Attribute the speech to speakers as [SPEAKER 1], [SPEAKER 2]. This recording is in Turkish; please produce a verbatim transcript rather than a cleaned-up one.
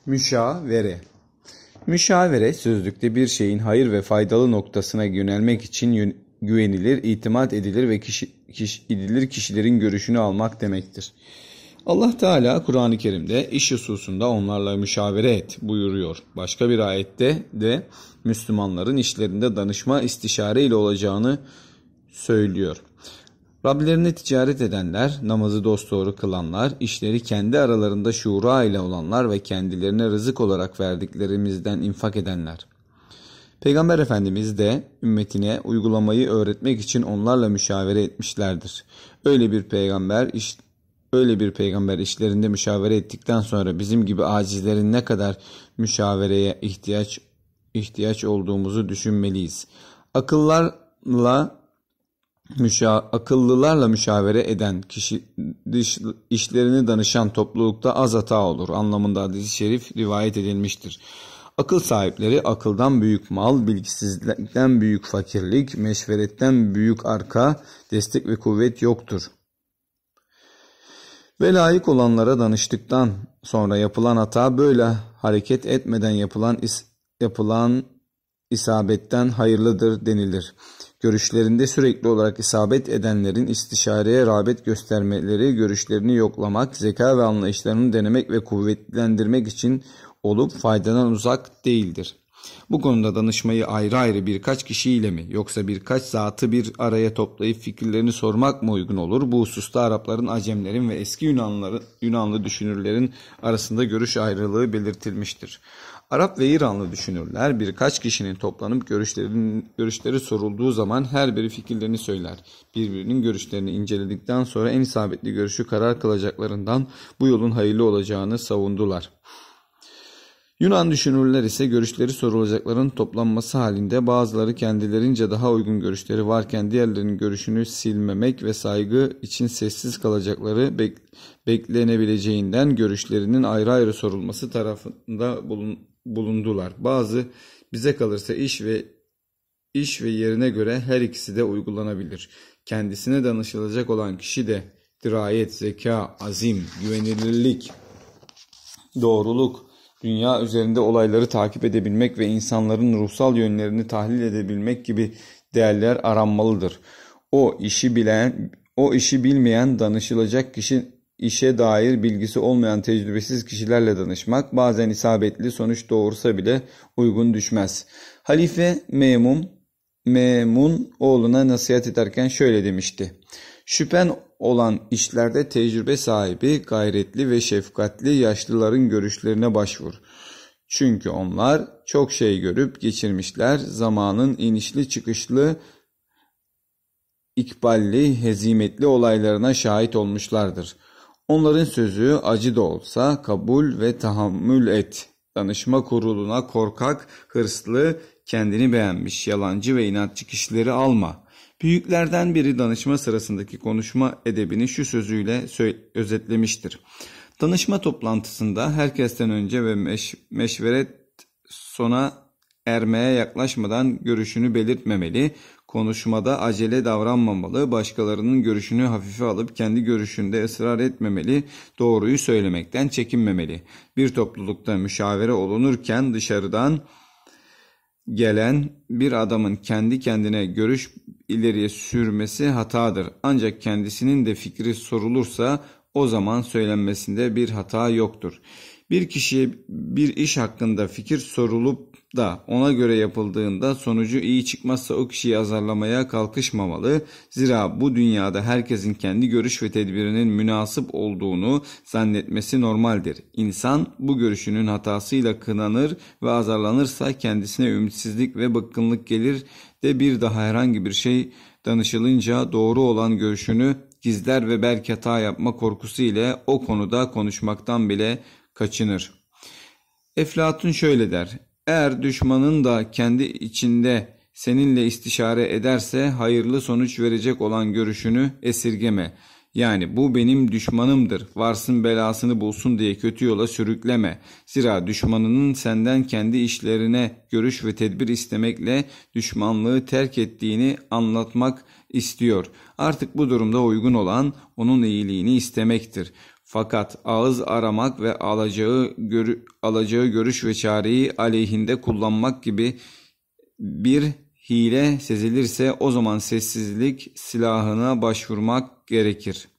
[SPEAKER 1] Müşavere. Müşavere, sözlükte bir şeyin hayır ve faydalı noktasına yönelmek için güvenilir, itimat edilir ve kişi, kişi, edilir kişilerin görüşünü almak demektir. Allah Teala Kur'an-ı Kerim'de iş hususunda onlarla müşavere et buyuruyor. Başka bir ayette de Müslümanların işlerinde danışma, istişare ile olacağını söylüyor. Rablerine ticaret edenler, namazı dosdoğru kılanlar, işleri kendi aralarında şura ile olanlar ve kendilerine rızık olarak verdiklerimizden infak edenler. Peygamber Efendimiz de ümmetine uygulamayı öğretmek için onlarla müşavere etmişlerdir. Öyle bir peygamber iş, öyle bir peygamber işlerinde müşavere ettikten sonra bizim gibi acizlerin ne kadar müşavereye ihtiyaç ihtiyaç olduğumuzu düşünmeliyiz. Akıllarla Müşa, akıllılarla müşavere eden kişi dış, işlerini danışan toplulukta az hata olur anlamında hadis-i şerif rivayet edilmiştir. Akıl sahipleri akıldan büyük mal, bilgisizlikten büyük fakirlik, meşveretten büyük arka, destek ve kuvvet yoktur. Ve layık olanlara danıştıktan sonra yapılan hata böyle hareket etmeden yapılan is, yapılan isabetten hayırlıdır denilir. Görüşlerinde sürekli olarak isabet edenlerin istişareye rağbet göstermeleri, görüşlerini yoklamak, zeka ve anlayışlarını denemek ve kuvvetlendirmek için olup faydadan uzak değildir. Bu konuda danışmayı ayrı ayrı birkaç kişiyle mi yoksa birkaç zatı bir araya toplayıp fikirlerini sormak mı uygun olur? Bu hususta Arapların, Acemlerin ve eski Yunanlıların, Yunanlı düşünürlerin arasında görüş ayrılığı belirtilmiştir. Arap ve İranlı düşünürler birkaç kişinin toplanıp görüşlerin, görüşleri sorulduğu zaman her biri fikirlerini söyler. Birbirinin görüşlerini inceledikten sonra en isabetli görüşü karar kılacaklarından bu yolun hayırlı olacağını savundular. Yunan düşünürler ise görüşleri sorulacakların toplanması halinde bazıları kendilerince daha uygun görüşleri varken diğerlerinin görüşünü silmemek ve saygı için sessiz kalacakları bek- beklenebileceğinden görüşlerinin ayrı ayrı sorulması tarafında bulun- bulundular. Bazı bize kalırsa iş ve iş ve yerine göre her ikisi de uygulanabilir. Kendisine danışılacak olan kişi de dirayet, zeka, azim, güvenilirlik, doğruluk, dünya üzerinde olayları takip edebilmek ve insanların ruhsal yönlerini tahlil edebilmek gibi değerler aranmalıdır. O işi bilen, o işi bilmeyen danışılacak kişi işe dair bilgisi olmayan tecrübesiz kişilerle danışmak bazen isabetli sonuç doğursa bile uygun düşmez. Halife Memun, Memun oğluna nasihat ederken şöyle demişti. Şüphen olan işlerde tecrübe sahibi, gayretli ve şefkatli yaşlıların görüşlerine başvur. Çünkü onlar çok şey görüp geçirmişler, zamanın inişli çıkışlı, ikballi, hezimetli olaylarına şahit olmuşlardır. Onların sözü acı da olsa kabul ve tahammül et. Danışma kuruluna korkak, hırslı, kendini beğenmiş, yalancı ve inatçı kişileri alma. Büyüklerden biri danışma sırasındaki konuşma edebini şu sözüyle özetlemiştir. Danışma toplantısında herkesten önce ve meş meşveret sona ermeye yaklaşmadan görüşünü belirtmemeli, konuşmada acele davranmamalı, başkalarının görüşünü hafife alıp kendi görüşünde ısrar etmemeli, doğruyu söylemekten çekinmemeli. Bir toplulukta müşavere olunurken dışarıdan gelen bir adamın kendi kendine görüş ileriye sürmesi hatadır. Ancak kendisinin de fikri sorulursa o zaman söylenmesinde bir hata yoktur. Bir kişiye bir iş hakkında fikir sorulup da ona göre yapıldığında sonucu iyi çıkmazsa o kişiyi azarlamaya kalkışmamalı. Zira bu dünyada herkesin kendi görüş ve tedbirinin münasip olduğunu zannetmesi normaldir. İnsan bu görüşünün hatasıyla kınanır ve azarlanırsa kendisine ümitsizlik ve bıkkınlık gelir de bir daha herhangi bir şey danışılınca doğru olan görüşünü gizler ve belki hata yapma korkusu ile o konuda konuşmaktan bile kaçınır. Eflatun şöyle der: eğer düşmanın da kendi içinde seninle istişare ederse hayırlı sonuç verecek olan görüşünü esirgeme. Yani bu benim düşmanımdır, varsın belasını bulsun diye kötü yola sürükleme. Zira düşmanının senden kendi işlerine görüş ve tedbir istemekle düşmanlığı terk ettiğini anlatmak istiyor. Artık bu durumda uygun olan onun iyiliğini istemektir. Fakat ağız aramak ve alacağı, gör, alacağı görüş ve çareyi aleyhinde kullanmak gibi bir hile sezilirse o zaman sessizlik silahına başvurmak gerekir.